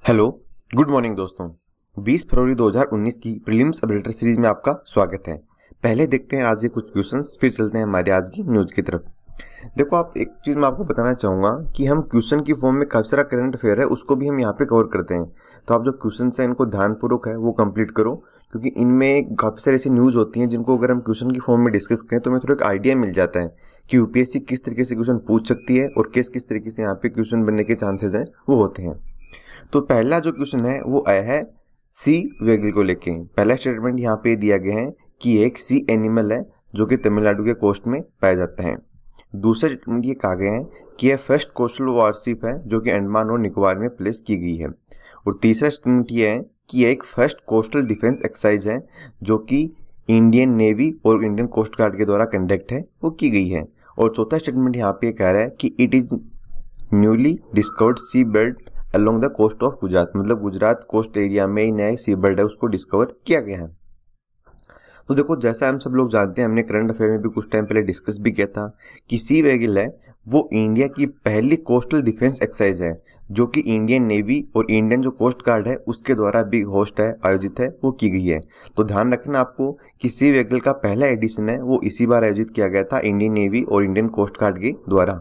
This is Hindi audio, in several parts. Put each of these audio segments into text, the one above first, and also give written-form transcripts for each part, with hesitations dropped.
हेलो, गुड मॉर्निंग दोस्तों। 20 फरवरी 2019 की प्रीलिम्स अपडेटर सीरीज में आपका स्वागत है। पहले देखते हैं आज ये कुछ क्वेश्चंस, फिर चलते हैं हमारे आज की न्यूज की तरफ। देखो, आप एक चीज़ मैं आपको बताना चाहूँगा कि हम क्वेश्चन की फॉर्म में काफ़ी सारा करंट अफेयर है, उसको भी हम यहाँ पे कवर करते हैं। तो आप जो क्वेश्चन हैं इनको ध्यानपूर्वक है वो कंप्लीट करो, क्योंकि इनमें काफ़ी सारी ऐसी न्यूज़ होती हैं जिनको अगर हम क्वेश्चन की फॉर्म में डिस्कस करें तो हमें थोड़ा एक आइडिया मिल जाता है कि यूपीएससी किस तरीके से क्वेश्चन पूछ सकती है और किस तरीके से यहाँ पे क्वेश्चन बनने के चांसेस हैं वो होते हैं। तो पहला जो क्वेश्चन है वो आया है सी वेगल को लेके। पहला स्टेटमेंट यहाँ पे दिया गया है कि एक सी एनिमल है जो कि तमिलनाडु के कोस्ट में पाया जाता है। दूसरा स्टेटमेंट ये कहा गया है कि यह फर्स्ट कोस्टल वारशिप है जो कि अंडमान और निकोबार में प्लेस की गई है। और तीसरा स्टेटमेंट ये है कि यह एक फर्स्ट कोस्टल डिफेंस एक्सरसाइज है जो कि इंडियन नेवी और इंडियन कोस्ट गार्ड के द्वारा कंडक्ट है वो की गई है। और चौथा स्टेटमेंट यहाँ पे कह रहा है कि it is newly discovered sea belt along the coast of Gujarat, मतलब गुजरात कोस्ट एरिया में ही नया सी बर्ड है उसको डिस्कवर किया गया है। तो देखो, जैसा हम सब लोग जानते हैं, हमने करंट अफेयर में भी कुछ टाइम पहले डिस्कस भी किया था कि सी वेगल है वो इंडिया की पहली कोस्टल डिफेंस एक्सरसाइज है जो कि इंडियन नेवी और इंडियन जो कोस्ट गार्ड है उसके द्वारा भी होस्ट है, आयोजित है, वो की गई है। तो ध्यान रखना आपको कि सी वेगल का पहला एडिशन है वो इसी बार आयोजित किया गया था इंडियन नेवी और इंडियन कोस्ट गार्ड के द्वारा।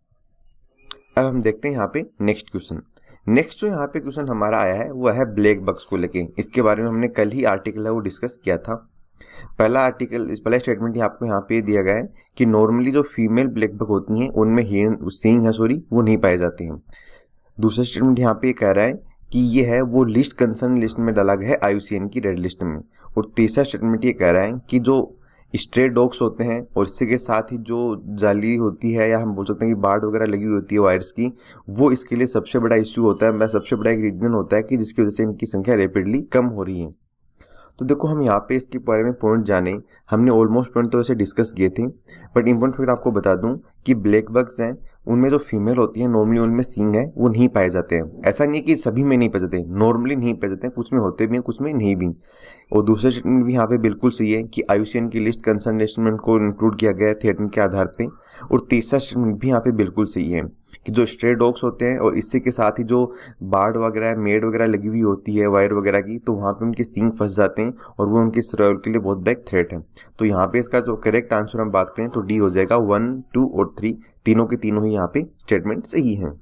अब हम देखते हैं यहाँ पे नेक्स्ट क्वेश्चन। नेक्स्ट जो यहाँ पे क्वेश्चन हमारा आया है वो है ब्लैक बग्स को लेके। इसके बारे में हमने कल ही आर्टिकल है वो डिस्कस किया था। पहला स्टेटमेंट आपको यहाँ पे दिया गया है कि नॉर्मली जो फीमेल ब्लैक बग होती हैं उनमें सींग है वो नहीं पाए जाते हैं। दूसरा स्टेटमेंट यहाँ पे कह रहा है कि ये है वो लिस्ट कंसर्न लिस्ट में डाला गया है IUCN की रेड लिस्ट में। और तीसरा स्टेटमेंट ये कह रहा है कि जो स्ट्रे डॉग्स होते हैं और इसी के साथ ही जो जाली होती है या हम बोल सकते हैं कि बाड़ वगैरह लगी हुई होती है वायर्स की, वो इसके लिए सबसे बड़ा इश्यू होता है, सबसे बड़ा एक रीजन होता है कि जिसकी वजह से इनकी संख्या रैपिडली कम हो रही है। तो देखो, हम यहाँ पे इसके बारे में पॉइंट जाने, हमने ऑलमोस्ट पॉइंट तो ऐसे डिस्कस किए थे, बट इम्पोर्टेंट फैक्ट आपको बता दूं कि ब्लैक बग्स हैं उनमें जो फीमेल होती है नॉर्मली उनमें सींग है वो नहीं पाए जाते हैं। ऐसा नहीं है कि सभी में नहीं पाए जाते, नॉर्मली नहीं पाए जाते हैं, कुछ में होते भी हैं कुछ में नहीं भी। और दूसरा स्टेटमेंट भी यहाँ पे बिल्कुल सही है कि IUCN की लिस्ट कंसर्न स्टेटमेंट को इंक्लूड किया गया है थिएटर के आधार पे। और तीसरा स्टेटमेंट भी यहाँ पे बिल्कुल सही है कि जो स्ट्रे डॉग्स होते हैं और इससे के साथ ही जो बाड़ वगैरह मेड वगैरह लगी हुई होती है वायर वगैरह की, तो वहाँ पे उनके सींग फंस जाते हैं और वो उनके सर्वाइवल के लिए बहुत बड़ा एक थ्रेट है। तो यहाँ पे इसका जो करेक्ट आंसर हम बात करें तो डी हो जाएगा। 1, 2 और 3 तीनों के तीनों ही यहाँ पे स्टेटमेंट सही है।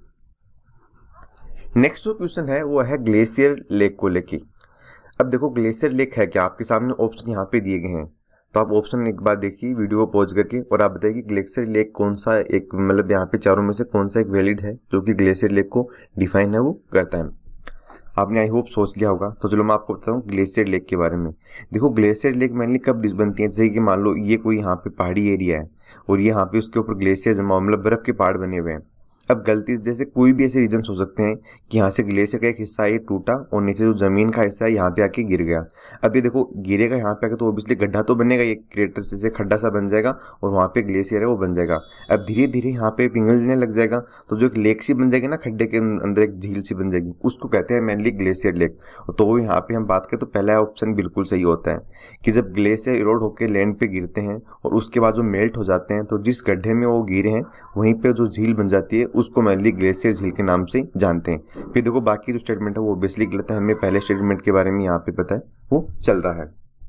नेक्स्ट जो क्वेश्चन है वो है ग्लेशियर लेक को लेके। अब देखो, ग्लेशियर लेक है क्या, आपके सामने ऑप्शन यहाँ पे दिए गए हैं, तो आप ऑप्शन एक बार देखिए वीडियो को पॉज करके और आप बताइए कि ग्लेशियर लेक कौन सा एक, मतलब यहाँ पे चारों में से कौन सा एक वैलिड है जो कि ग्लेशियर लेक को डिफाइन है वो करता है। आपने आई होप सोच लिया होगा। तो चलो मैं आपको बताता हूँ ग्लेशियर लेक के बारे में। देखो, ग्लेशियर लेक मेनली कब बनती है, जैसे कि मान लो ये कोई यहाँ पे पहाड़ी एरिया है और ये यहाँ पे उसके ऊपर ग्लेशियर जमा, मतलब बर्फ के पहाड़ बने हुए हैं। अब गलती से जैसे कोई भी ऐसे रीजन हो सकते हैं कि यहाँ से ग्लेशियर का एक हिस्सा ये टूटा और नीचे जो जमीन का हिस्सा है यहाँ पे आके गिर गया। अब ये देखो, गिरेगा यहाँ पे आके तो ऑब्वियसली गड्ढा तो बनेगा, ये क्रेटर से खड्डा सा बन जाएगा और वहाँ पे ग्लेशियर है वो बन जाएगा। अब धीरे धीरे यहाँ पे पिघलने लग जाएगा तो जो एक लेक सी बन जाएगी ना, खड्डे के अंदर एक झील सी बन जाएगी, उसको कहते हैं मेनली ग्लेशियर लेक। तो यहाँ पे हम बात करें तो पहला ऑप्शन बिल्कुल सही होता है कि जब ग्लेशियर इरोड होकर लैंड पे गिरते हैं और उसके बाद जो मेल्ट हो जाते हैं तो जिस गड्ढे में वो गिरे हैं वहीं पे जो झील बन जाती है उसको मेनली ग्लेशियर झील के नाम से जानते हैं। फिर देखो, बाकी जो स्टेटमेंट है वो ऑब्वियसली गलत है, हमें पहले स्टेटमेंट के बारे में यहाँ पे पता है वो चल रहा है।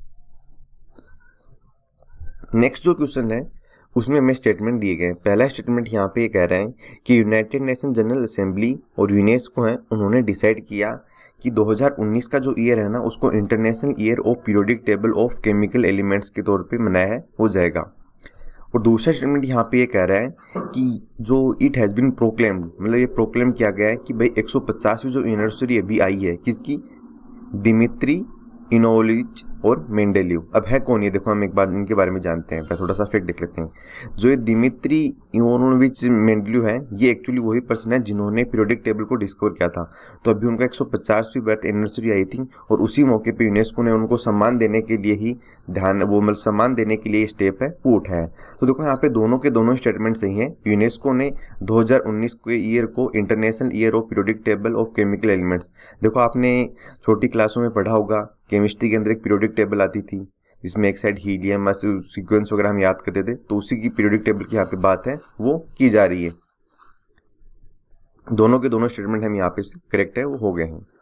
नेक्स्ट जो क्वेश्चन है उसमें हमें स्टेटमेंट दिए गए। पहला स्टेटमेंट यहाँ पे कह रहे हैं कि यूनाइटेड नेशन जनरल असेंबली और यूनेस्को है उन्होंने डिसाइड किया कि 2019 का जो ईयर है ना उसको international year of periodic table of chemical elements के तौर पे मनाया है हो जाएगा। और दूसरा स्टेटमेंट यहाँ पे ये कह रहा है कि जो इट हैज़ बीन प्रोक्लेम्ड, मतलब ये प्रोक्लेम किया गया है कि भाई 150वीं जो एनिवर्सरी अभी आई है किसकी, दिमित्री इनोविच और मेंडेलीव। अब है कौन ये, देखो हम एक बार इनके बारे में जानते हैं, थोड़ा सा फैक्ट देख लेते हैं। जो ये दिमित्री इनोविच मेंडेलीव है ये एक्चुअली वही पर्सन है जिन्होंने पीरियोडिक टेबल को डिस्कवर किया था। तो अभी उनका 150वीं बर्थ एनिवर्सरी आई थी और उसी मौके पे यूनेस्को ने उनको सम्मान देने के लिए ही सम्मान देने के लिए स्टेप है वो उठाया। तो देखो, यहाँ पे दोनों के दोनों स्टेटमेंट सही हैं। यूनेस्को ने 2019 के ईयर को international year of periodic table of chemical elements, देखो आपने छोटी क्लासों में पढ़ा होगा, केमिस्ट्री के अंदर एक पीरियोडिक टेबल आती थी जिसमें एक साइड हीलियम सीक्वेंस वगैरह हम याद करते थे, तो उसी की पीरियोडिक टेबल की यहाँ पे बात है वो की जा रही है। दोनों के दोनों स्टेटमेंट हम यहाँ पे करेक्ट है वो हो गए हैं।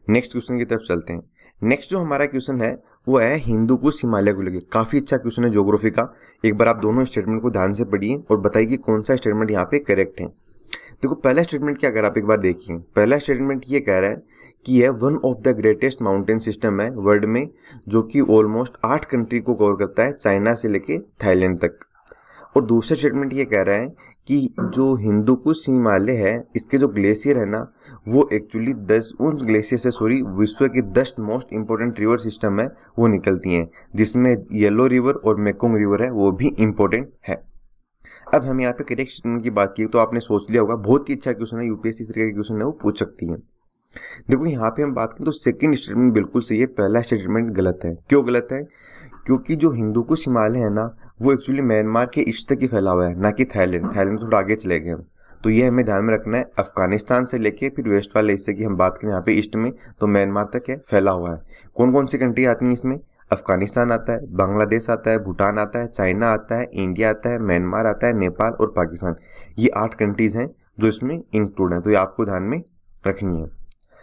नेक्स्ट क्वेश्चन की तरफ चलते हैं। नेक्स्ट जो हमारा क्वेश्चन है वो है हिंदू कुश हिमालय को लेकर। काफी अच्छा क्वेश्चन है ज्योग्राफी का। एक बार आप दोनों स्टेटमेंट को ध्यान से पढ़िए और बताइए कि कौन सा स्टेटमेंट यहाँ पे करेक्ट है। देखो पहला स्टेटमेंट क्या अगर आप एक बार देखिए, पहला स्टेटमेंट ये कह रहा है कि यह one of the greatest mountain system है वर्ल्ड में, जो कि ऑलमोस्ट 8 कंट्री को कवर करता है, चाइना से लेके थाईलैंड तक। और दूसरा स्टेटमेंट ये कह रहा है कि जो हिंदू कुश हिमालय है इसके जो ग्लेशियर है ना वो एक्चुअली 10 उन ग्लेशियर से विश्व की 10 मोस्ट इंपॉर्टेंट रिवर सिस्टम है वो निकलती हैं, जिसमें येलो रिवर और मेकोंग रिवर है वो भी इंपॉर्टेंट है। अब हम यहाँ पे करेक्ट स्टेटमेंट की बात की तो आपने सोच लिया होगा बहुत ही अच्छा क्वेश्चन है, यूपीएससी तरह के क्वेश्चन है वो पूछ सकती है। देखो यहाँ पे हम बात करें तो सेकंड स्टेटमेंट बिल्कुल सही है, पहला स्टेटमेंट गलत है। क्यों गलत है? क्योंकि जो हिंदू कुश हिमालय है ना वो एक्चुअली म्यांमार के ईस्ट तक ही फैला हुआ है, ना कि थाईलैंड। थाईलैंड थोड़ा आगे चले गए हम, तो ये हमें ध्यान में रखना है। अफगानिस्तान से लेके फिर वेस्ट वाले हिस्से की हम बात करें यहाँ पे ईस्ट में तो म्यांमार तक है फैला हुआ है। कौन कौन सी कंट्री आती है इसमें? अफगानिस्तान आता है, बांग्लादेश आता है, भूटान आता है, चाइना आता है, इंडिया आता है, म्यांमार आता है, नेपाल और पाकिस्तान। ये 8 कंट्रीज हैं जो इसमें इंक्लूड हैं, तो ये आपको ध्यान में रखनी है।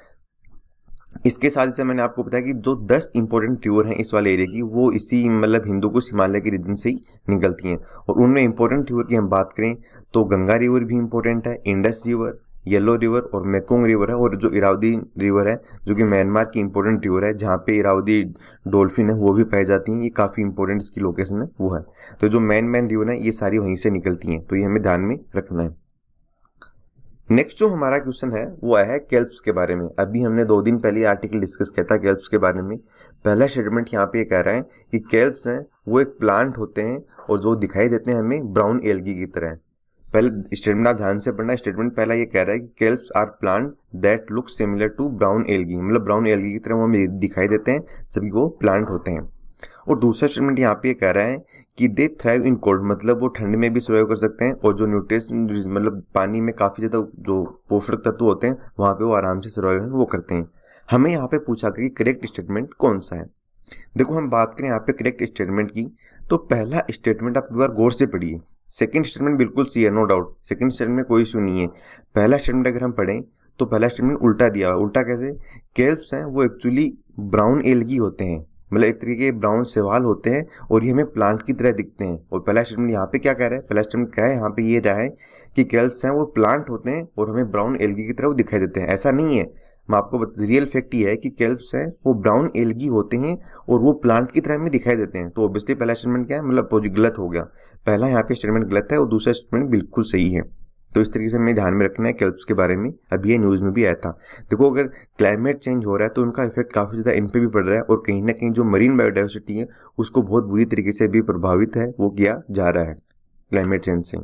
इसके साथ ही मैंने आपको बताया कि जो 10 इंपॉर्टेंट रिवर हैं इस वाले एरिया की वो इसी मतलब हिंदू कुश हिमालय के रीजन से ही निकलती हैं। और उनमें इंपॉर्टेंट रिवर की हम बात करें तो गंगा रिवर भी इंपॉर्टेंट है, इंडस रिवर, येलो रिवर और मेकोंग रिवर है, और जो इरावदी रिवर है जो कि म्यांमार की इंपॉर्टेंट रिवर है जहाँ पे इरावदी डॉल्फिन है वो भी पाई जाती हैं। ये काफ़ी इंपॉर्टेंट इसकी लोकेशन है वो है। तो जो मेन रिवर है ये सारी वहीं से निकलती हैं, तो ये हमें ध्यान में रखना है। नेक्स्ट जो हमारा क्वेश्चन है वो है केल्प्स के बारे में। अभी हमने 2 दिन पहले आर्टिकल डिस्कस किया था केल्प्स के बारे में। पहला स्टेटमेंट यहाँ पे कह रहा है कि केल्प्स हैं वो एक प्लांट होते हैं और जो दिखाई देते हैं हमें ब्राउन एल्गी की तरह। पहले स्टेटमेंट आप ध्यान से पढ़ना। स्टेटमेंट पहला ये कह रहा है कि kelps are plant that look similar to brown algae, मतलब ब्राउन एल्गी की तरह वो हमें दिखाई देते हैं जबकि वो प्लांट होते हैं। और दूसरा स्टेटमेंट यहाँ पे कह रहा है कि दे थ्राइव इन कोल्ड, मतलब वो ठंड में भी सर्वाइव कर सकते हैं और जो न्यूट्रिशन मतलब पानी में काफ़ी ज़्यादा जो पोषक तत्व होते हैं वहाँ पे वो आराम से सर्वाइव वो करते हैं। हमें यहाँ पे पूछा कि करेक्ट स्टेटमेंट कौन सा है। देखो हम बात करें यहाँ पे करेक्ट स्टेटमेंट की तो पहला स्टेटमेंट आप एक बार गौर से पढ़िए। सेकंड स्टेटमेंट बिल्कुल सही है, नो डाउट। सेकंड स्टेटमेंट में कोई इशू नहीं है। पहला स्टेटमेंट अगर हम पढ़ें तो पहला स्टेटमेंट उल्टा दिया हुआ है। उल्टा कैसे? केल्प्स हैं वो एक्चुअली ब्राउन एल्गी होते हैं, मतलब एक तरीके के ब्राउन शैवाल होते हैं और ये हमें प्लांट की तरह दिखते हैं। और पहला स्टेटमेंट यहाँ पे क्या कह रहा है? पहला स्टेटमेंट क्या है यहाँ पे ये रहा है कि केल्प्स हैं वो प्लांट होते हैं और हमें ब्राउन एल्गी की तरह वो दिखाई देते हैं। ऐसा नहीं है, मैं आपको रियल फैक्ट ये है कि केल्प्स हैं वो ब्राउन एल्गी होते हैं और वो प्लांट की तरह हमें दिखाई देते हैं। तो ऑब्वियसली पहला स्टेटमेंट क्या है, मतलब गलत हो गया। पहला यहाँ पे स्टेटमेंट गलत है और दूसरा स्टेटमेंट बिल्कुल सही है। तो इस तरीके से हमें ध्यान में रखना है केल्प्स के बारे में। अभी ये न्यूज़ में भी आया था। देखो अगर क्लाइमेट चेंज हो रहा है तो उनका इफेक्ट काफ़ी ज़्यादा इन पे भी पड़ रहा है और कहीं ना कहीं जो मरीन बायोडाइवर्सिटी है उसको बहुत बुरी तरीके से भी प्रभावित है वो किया जा रहा है क्लाइमेट चेंज से।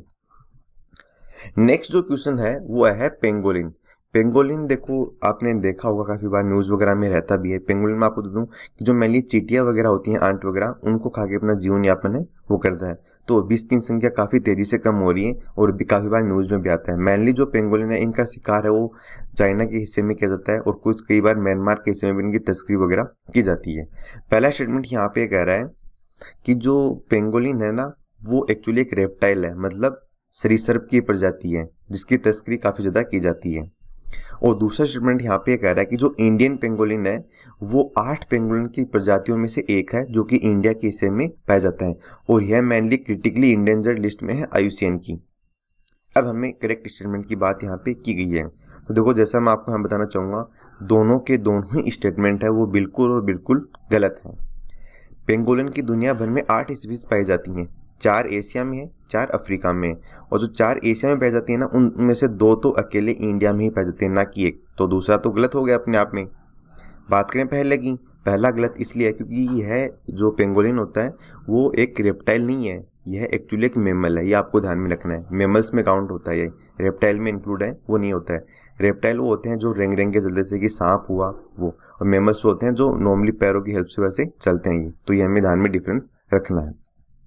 नेक्स्ट जो क्वेश्चन है वो है पेंगोलिन। पेंगोलिन देखो आपने देखा होगा काफ़ी बार न्यूज़ वगैरह में रहता भी है। पेंगोलिन में आपको बता दूँ कि जो मेनली चींटियाँ वगैरह होती हैं, आंट वगैरह, उनको खा के अपना जीवन यापन है वो करता है। तो अभी इसकी संख्या काफ़ी तेज़ी से कम हो रही है और भी काफ़ी बार न्यूज़ में भी आता है। मेनली जो पेंगोलिन है इनका शिकार है वो चाइना के हिस्से में किया जाता है और कुछ कई बार म्यांमार के हिस्से में भी इनकी तस्करी वगैरह की जाती है। पहला स्टेटमेंट यहाँ पे कह रहा है कि जो पेंगोलिन है ना वो एक्चुअली एक रेप्टाइल है, मतलब सरीसृप की प्रजाति है जिसकी तस्करी काफ़ी ज़्यादा की जाती है। और दूसरा स्टेटमेंट यहाँ पे कह रहा है कि जो इंडियन पेंगोलिन है वो 8 पेंगोलिन की प्रजातियों में से एक है जो कि इंडिया के हिस्से में पाया जाता है और यह मेनली क्रिटिकली इंडेंजर्ड लिस्ट में है IUCN की। अब हमें करेक्ट स्टेटमेंट की बात यहाँ पे की गई है। तो देखो जैसा मैं आपको यहाँ बताना चाहूँगा दोनों के दोनों ही स्टेटमेंट है वो बिल्कुल और बिल्कुल गलत है। पेंगोलिन की दुनिया भर में 8 स्पीशीज पाई जाती हैं, 4 एशिया में है, 4 अफ्रीका में है और जो 4 एशिया में पाई जाती है ना उनमें से 2 तो अकेले इंडिया में ही पाई जाती है, ना कि एक। तो दूसरा तो गलत हो गया अपने आप में। बात करें पहले की, पहला गलत इसलिए है क्योंकि यह जो पेंगोलिन होता है वो एक रेप्टाइल नहीं है, यह एक्चुअली एक मेमल है। ये आपको ध्यान में रखना है, मेमल्स में काउंट होता है, ये रेप्टाइल में इंक्लूड है वो नहीं होता है। रेप्टाइल वो होते हैं जो रेंग रेंग के चलते, जैसे कि सांप हुआ वो, और मेमल्स होते हैं जो नॉर्मली पैरों की हेल्प से वैसे चलते हैं। तो ये हमें ध्यान में डिफरेंस रखना है।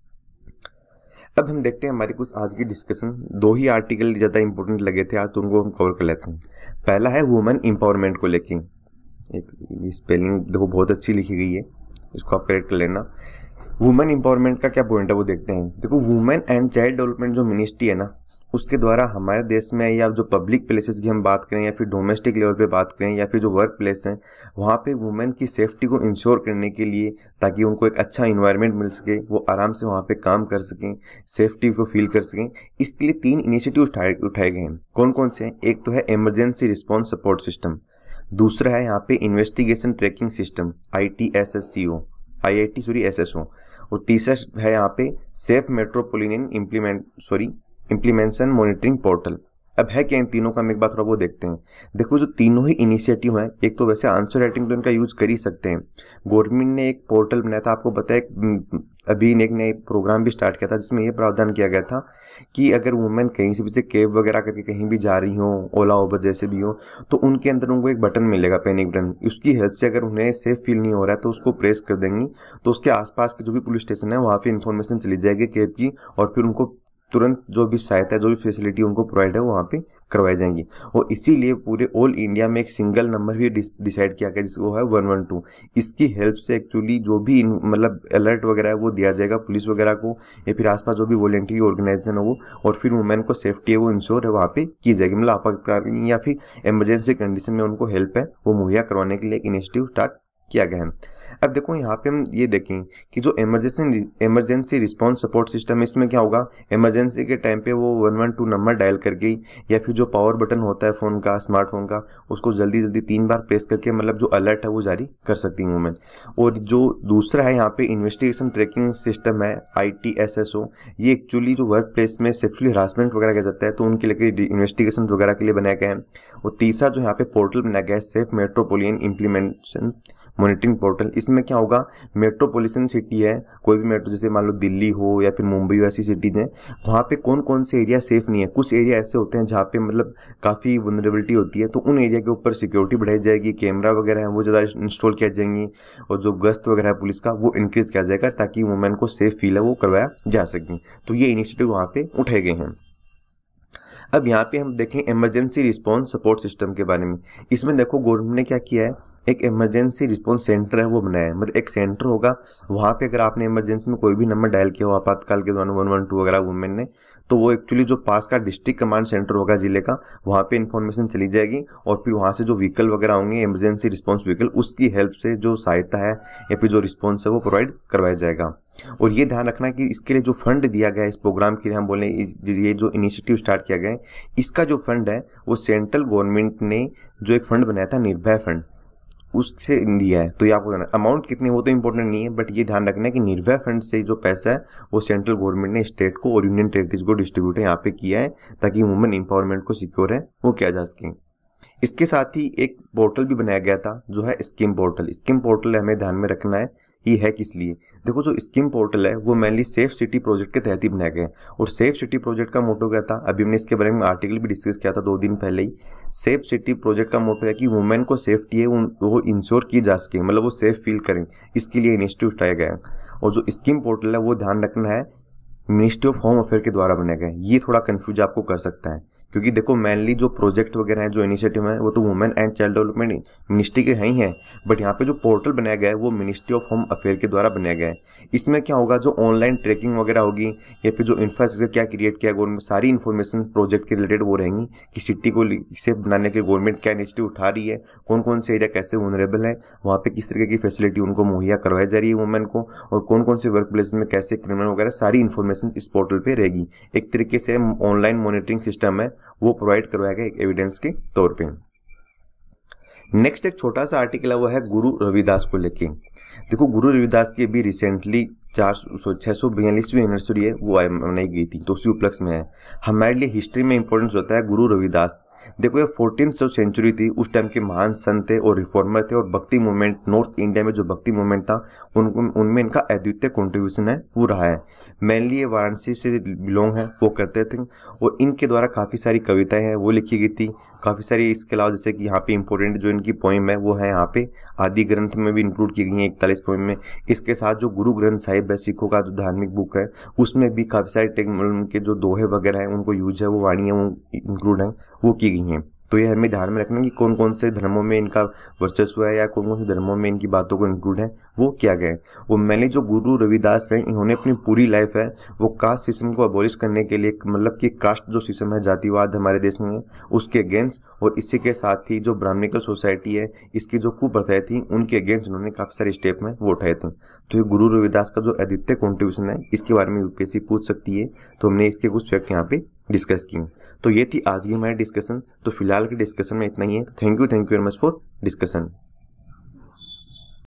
अब हम देखते हैं हमारी कुछ आज की डिस्कशन। 2 ही आर्टिकल ज़्यादा इंपॉर्टेंट लगे थे आज, तो उनको हम कवर कर लेते हैं। पहला है वुमेन एम्पावरमेंट को लेके। एक स्पेलिंग देखो बहुत अच्छी लिखी गई है, इसको आप करेक्ट कर लेना। वुमेन एम्पावरमेंट का क्या पॉइंट है वो देखते हैं। देखो वुमेन एंड चाइल्ड डेवलपमेंट जो मिनिस्ट्री है ना उसके द्वारा हमारे देश में या जो पब्लिक प्लेसेस की हम बात करें या फिर डोमेस्टिक लेवल पे बात करें या फिर जो वर्क प्लेस हैं वहाँ पे वुमेन की सेफ्टी को इंश्योर करने के लिए, ताकि उनको एक अच्छा इन्वायरमेंट मिल सके, वो आराम से वहाँ पे काम कर सकें, सेफ्टी को फील कर सकें, इसके लिए 3 इनिशिएटिव उठाए गए हैं। कौन कौन से हैं? एक तो है इमरजेंसी रिस्पॉन्स सपोर्ट सिस्टम, दूसरा है यहाँ पे investigation tracking system ITSSCO, SSO, और तीसरा है यहाँ पे safe metropolitan implementation monitoring portal. अब है क्या इन तीनों का, हम एक बार थोड़ा वो देखते हैं। देखो जो तीनों ही इनिशिएटिव हैं, एक तो वैसे आंसर राइटिंग तो इनका यूज कर ही सकते हैं। गवर्नमेंट ने एक पोर्टल बनाया था, आपको पता है, अभी एक नए प्रोग्राम भी स्टार्ट किया था जिसमें ये प्रावधान किया गया था कि अगर वुमेन कहीं से भी कैब वगैरह करके कहीं भी जा रही हो, ओला उबर जैसे भी हो, तो उनके अंदर उनको एक बटन मिलेगा, पैनिक बटन। उसकी हेल्प से अगर उन्हें सेफ फील नहीं हो रहा है तो उसको प्रेस कर देंगी, तो उसके आसपास के जो भी पुलिस स्टेशन है वहाँ पे इन्फॉर्मेशन चली जाएगी कैब की, और फिर उनको तुरंत जो भी सहायता है, जो भी फैसिलिटी उनको प्रोवाइड है वो वहाँ पे करवाई जाएंगी। और इसीलिए पूरे ऑल इंडिया में एक सिंगल नंबर भी डिसाइड किया गया जिसको है 112। इसकी हेल्प से एक्चुअली जो भी मतलब अलर्ट वगैरह है वो दिया जाएगा पुलिस वगैरह को या फिर आसपास जो भी वॉलंटियर ऑर्गेनाइजेशन है वो, और फिर वुमेन को सेफ्टी है वो इंश्योर है वहाँ पे की जाएगी। मतलब आपातकालीन या फिर इमरजेंसी कंडीशन में उनको हेल्प है वो मुहैया करवाने के लिए एक इनिशिएटिव स्टार्ट किया गया है। अब देखो यहाँ पे हम ये देखें कि जो इमरजेंसी रिस्पांस सपोर्ट सिस्टम है, इसमें क्या होगा, इमरजेंसी के टाइम पे वो 112 नंबर डायल करके या फिर जो पावर बटन होता है फ़ोन का, स्मार्टफोन का, उसको जल्दी जल्दी 3 बार प्रेस करके मतलब जो अलर्ट है वो जारी कर सकती हैं वुमेन। और जो दूसरा है यहाँ पे इन्वेस्टिगेशन ट्रैकिंग सिस्टम है ITSSO, ये एक्चुअली जो वर्क प्लेस में सेक्सुअली हरासमेंट वगैरह किया जाता है तो उनके लिए इन्वेस्टिगेशन वगैरह के लिए बनाया गया है। और तीसरा जो यहाँ पे पोर्टल बनाया गया है safe metropolitan implementation monitoring portal. इसमें क्या होगा, मेट्रोपॉलिटन सिटी है, कोई भी मेट्रो, जैसे मान लो दिल्ली हो या फिर मुंबई हो, ऐसी सिटीज हैं, वहाँ पे कौन कौन से एरिया सेफ नहीं है। कुछ एरिया ऐसे होते हैं जहाँ पे मतलब काफ़ी वनरेबिलिटी होती है, तो उन एरिया के ऊपर सिक्योरिटी बढ़ाई जाएगी, कैमरा वगैरह है वो ज़्यादा इंस्टॉल किया जाएंगी, और जो गश्त वगैरह है पुलिस का वो इंक्रीज किया जाएगा ताकि वुमेन को सेफ फील है वो करवाया जा सके। तो ये इनिशिएटिव वहाँ पे उठाए गए हैं। अब यहाँ पे हम देखें इमरजेंसी रिस्पॉन्स सपोर्ट सिस्टम के बारे में। इसमें देखो गवर्नमेंट ने क्या किया है, एक इमरजेंसी रिस्पॉन्स सेंटर है वो बनाया है। मतलब एक सेंटर होगा, वहाँ पे अगर आपने इमरजेंसी में कोई भी नंबर डायल किया हो आपातकाल के दौरान 112 वगैरह वुमेन ने, तो वो एक्चुअली जो पास का डिस्ट्रिक्ट कमांड सेंटर होगा जिले का, वहाँ पे इन्फॉर्मेशन चली जाएगी, और फिर वहाँ से जो व्हीकल वगैरह होंगे इमरजेंसी रिस्पॉन्स व्हीकल, उसकी हेल्प से जो सहायता है या फिर जो रिस्पॉन्स है वो प्रोवाइड करवाया जाएगा। और ये ध्यान रखना कि इसके लिए जो फंड दिया गया है इस प्रोग्राम के लिए, हम बोले ये जो इनिशिएटिव स्टार्ट किया गया है, इसका जो फंड है वो सेंट्रल गवर्नमेंट ने जो एक फंड बनाया था निर्भया फंड, उससे दिया है। तो ये आपको अमाउंट कितनी वो तो इंपॉर्टेंट नहीं है, बट ये ध्यान रखना है कि निर्भया फंड से जो पैसा है वो सेंट्रल गवर्नमेंट ने स्टेट को और यूनियन टेरिटरीज को डिस्ट्रीब्यूट यहाँ पे किया है ताकि वुमेन एम्पावरमेंट को सिक्योर है वो किया जा सके। इसके साथ ही एक पोर्टल भी बनाया गया था जो है स्कीम पोर्टल। स्कीम पोर्टल हमें ध्यान में रखना है ही है किस लिए। देखो जो स्कीम पोर्टल है वो मेनली सेफ सिटी प्रोजेक्ट के तहत ही बनाया गया है। और सेफ सिटी प्रोजेक्ट का मोटो क्या था, अभी हमने इसके बारे में आर्टिकल भी डिस्कस किया था 2 दिन पहले ही। सेफ सिटी प्रोजेक्ट का मोटो है कि वुमेन को सेफ्टी है वो इंश्योर की जा सके, मतलब वो सेफ फील करें, इसके लिए इनिशिएटिव उठाया गया है। और जो स्कीम पोर्टल है वो ध्यान रखना है मिनिस्ट्री ऑफ होम अफेयर के द्वारा बनाया गया है। ये थोड़ा कन्फ्यूज आपको कर सकता है क्योंकि देखो मेनली जो प्रोजेक्ट वगैरह हैं, जो इनिशिएटिव है वो तो women and child development ministry के हैं ही हैं, बट यहाँ पे जो पोर्टल बनाया गया है वो मिनिस्ट्री ऑफ होम अफेयर के द्वारा बनाया गया है। इसमें क्या होगा, जो ऑनलाइन ट्रैकिंग वगैरह होगी या फिर जो इंफ्रास्ट्रक्चर क्या क्रिएट किया गवर्नमेंट, सारी इन्फॉर्मेशन प्रोजेक्ट के रिलेटेड वो रहेंगी कि सिटी को सेफ बनाने के गवर्नमेंट क्या इनिशिएटिव उठा रही है, कौन कौन से एरिया कैसे वनरेबल है, वहाँ पे किस तरीके की फैसिलिटी उनको मुहैया करवाई जा रही है वुमेन को, और कौन कौन से वर्क प्लेस में कैसे क्रिमिनल वगैरह, सारी इन्फॉर्मेशन इस पोर्टल पर रहेगी। एक तरीके से ऑनलाइन मॉनिटरिंग सिस्टम है वो प्रोवाइड करवाया गया एक एविडेंस के तौर पे। नेक्स्ट एक छोटा सा आर्टिकल है वो है गुरु रविदास को लेके। देखो गुरु रविदास की अभी रिसेंटली 642वीं एनिवर्सरी है वो मनाई गई थी, तो उसी उपलक्ष्य में है। हमारे लिए हिस्ट्री में इंपॉर्टेंस होता है गुरु रविदास। देखो ये 14th सेंचुरी थी, उस टाइम के महान संत थे और रिफॉर्मर थे, और भक्ति मूवमेंट नॉर्थ इंडिया में जो भक्ति मूवमेंट था उनमें इनका अद्वितीय कंट्रीब्यूशन है वो रहा है। मेनली ये वाराणसी से बिलोंग है वो करते थे, और इनके द्वारा काफ़ी सारी कविताएं हैं वो लिखी गई थी, काफ़ी सारी। इसके अलावा जैसे कि यहाँ पे इंपॉर्टेंट जो इनकी पोइम है वो है यहाँ पे आदि ग्रंथ में भी इंक्लूड की गई है 41 पोइम में। इसके साथ जो गुरु ग्रंथ साहिब है सिखों का जो धार्मिक बुक है उसमें भी काफ़ी सारे उनके जो दोहे वगैरह हैं उनको यूज है वो वाणी है वो इंक्लूड है वो की गई हैं। तो ये हमें ध्यान में रखना कि कौन कौन से धर्मों में इनका वर्चस्व है या कौन कौन से धर्मों में इनकी बातों को इंक्लूड है वो किया गया है। वो मैंने जो गुरु रविदास हैं इन्होंने अपनी पूरी लाइफ है वो कास्ट सिस्टम को अबॉलिश करने के लिए, मतलब कि कास्ट जो सिस्टम है, जातिवाद हमारे देश में उसके अगेंस्ट, और इसी के साथ ही जो ब्राह्मणिकल सोसाइटी है इसकी जो कुप्रथाएं थी उनके अगेंस्ट उन्होंने काफ़ी सारे स्टेप में वो उठाए थे। तो ये गुरु रविदास का जो अद्वितीय कॉन्ट्रीब्यूशन है इसके बारे में यूपीएससी पूछ सकती है, तो हमने इसके कुछ फैक्ट यहाँ पे डिस्कस किए। तो ये थी आज की हमारी डिस्कशन। तो फिलहाल की डिस्कशन में इतना ही है। Thank you very much for discussion.